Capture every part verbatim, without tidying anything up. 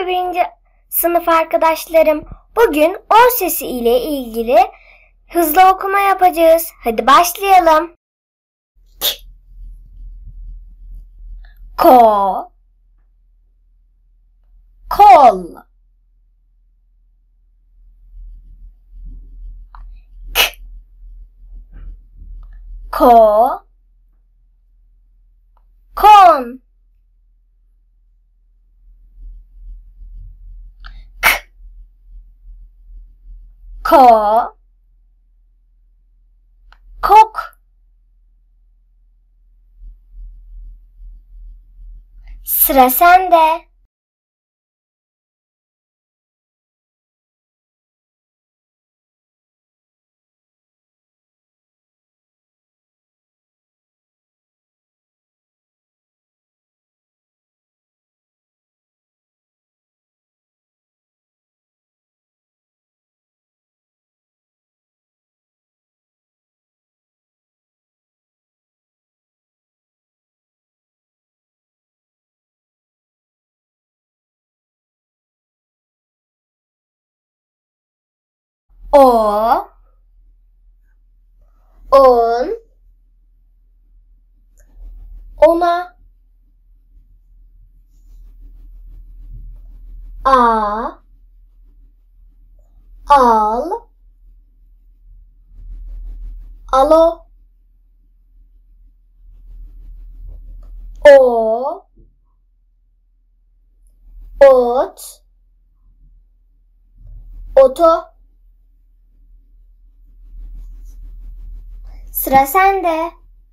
Merhaba birinci sınıf arkadaşlarım. Bugün O sesi ile ilgili hızlı okuma yapacağız. Hadi başlayalım. Ko, kol. K, ko, kon. K, ko, kok. Sıra sende. O, on, ona. A, al, alo. O, ot, oto. Sıra sende.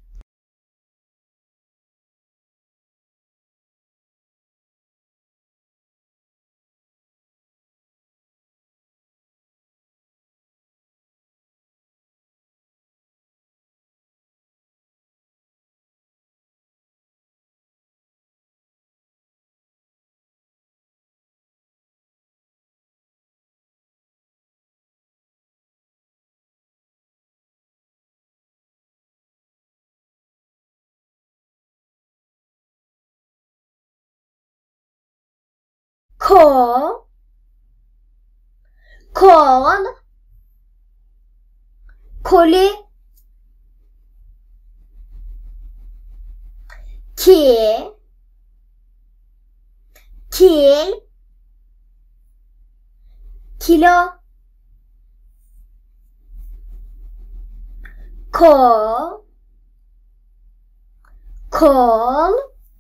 Ko, kol, koli. Ki, kil, kilo. Ko, kol,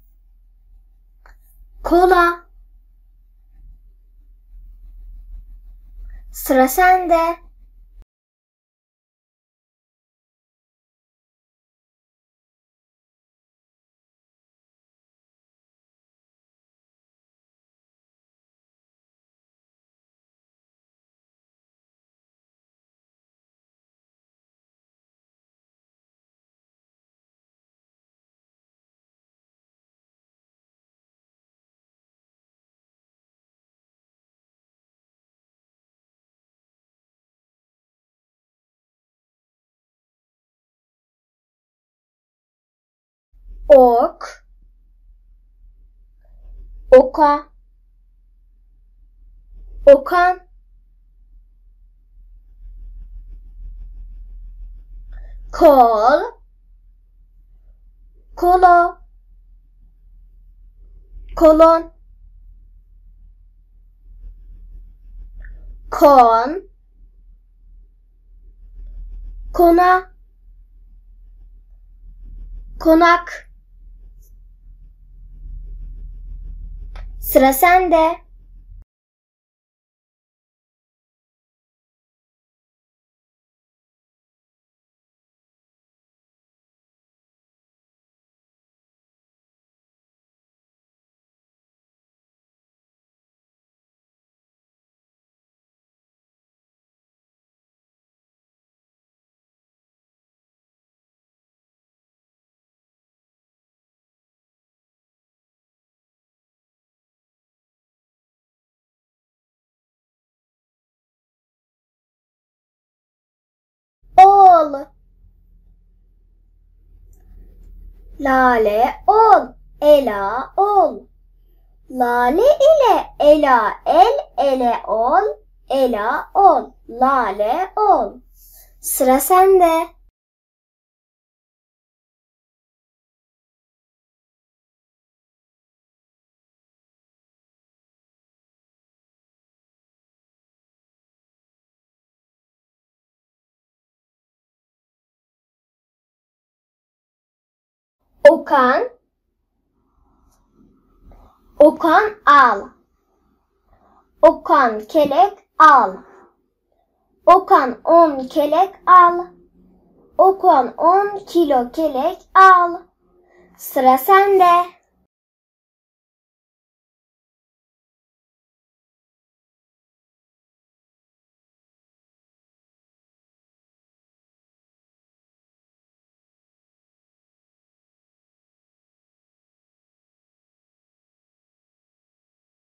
kola. Sıra sende. Ok, oka, okan. Kol, kolo, kolon. Kon, kona, konak. Sıra sende. Ol, lale ol, ela ol. Lale ile ela el ele ol, ela ol, lale ol. Sıra sende. Okan, Okan al. Okan kelek al. Okan on kelek al. Okan on kilo kelek al. Sıra sende.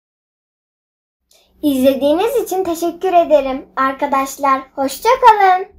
İzlediğiniz için teşekkür ederim arkadaşlar. Hoşça kalın.